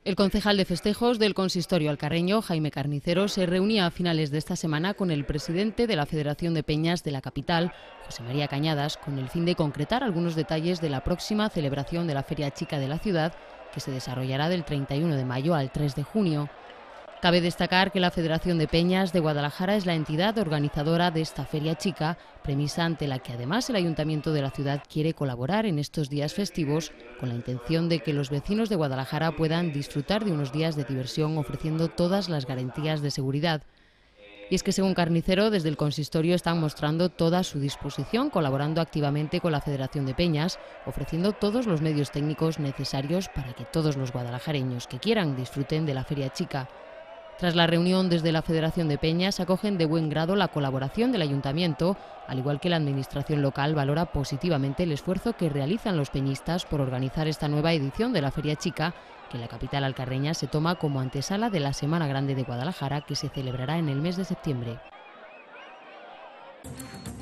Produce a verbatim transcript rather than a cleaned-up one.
El concejal de festejos del consistorio alcarreño, Jaime Carnicero, se reunía a finales de esta semana con el presidente de la Federación de Peñas de la capital, José María Cañadas, con el fin de concretar algunos detalles de la próxima celebración de la Feria Chica de la ciudad, que se desarrollará del treinta y uno de mayo al tres de junio. Cabe destacar que la Federación de Peñas de Guadalajara es la entidad organizadora de esta Feria Chica, premisa ante la que además el Ayuntamiento de la ciudad quiere colaborar en estos días festivos con la intención de que los vecinos de Guadalajara puedan disfrutar de unos días de diversión ofreciendo todas las garantías de seguridad. Y es que, según Carnicero, desde el consistorio están mostrando toda su disposición, colaborando activamente con la Federación de Peñas, ofreciendo todos los medios técnicos necesarios para que todos los guadalajareños que quieran disfruten de la Feria Chica. Tras la reunión, desde la Federación de Peñas acogen de buen grado la colaboración del Ayuntamiento, al igual que la Administración local valora positivamente el esfuerzo que realizan los peñistas por organizar esta nueva edición de la Feria Chica, que en la capital alcarreña se toma como antesala de la Semana Grande de Guadalajara, que se celebrará en el mes de septiembre.